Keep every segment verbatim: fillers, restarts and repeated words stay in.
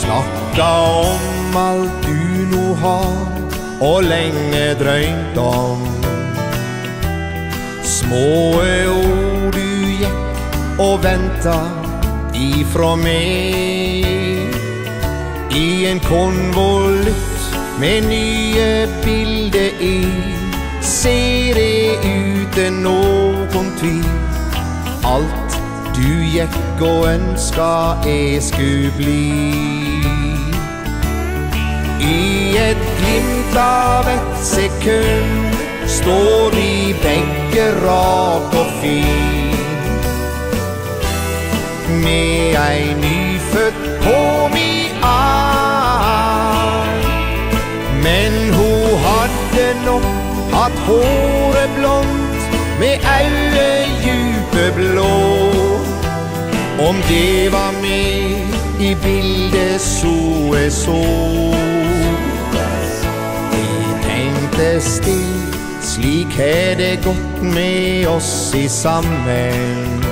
Snakka om alt du nå har og lenge drømt om. Små ord du gikk og venta ifra meg, i en konvolutt med nye bilder i. Ser det uten noen tvil alt du gikk og ønska jeg skulle bli. I et glimt av et sekund står vi begge rak og fin, med ei nyfødt på mi arm. Men hun hadde nok hatt håret blondt med øyne djupe blå. Om det var med i bildet så jeg så, jeg tenkte still, slik har det gått med oss i sammen.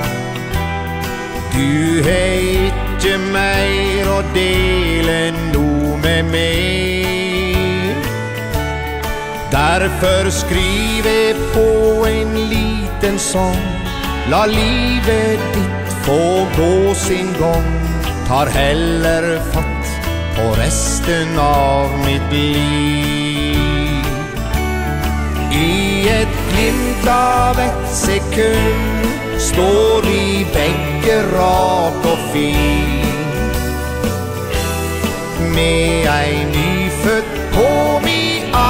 Du har ikke mer å dele noe med meg. Derfor skriver jeg på en liten sång, la livet ditt få gå sin gang. Tar heller fatt på resten av mitt liv. I et glimt av et sekund står vi begge rak og fin, med ei nyfødt på mi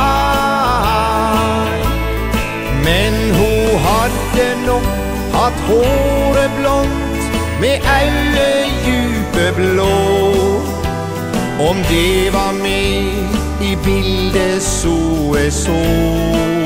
arm. Men hun hadde nok hatt håret blondt med øyne djupe blå. Om det var med i bildet så jeg så,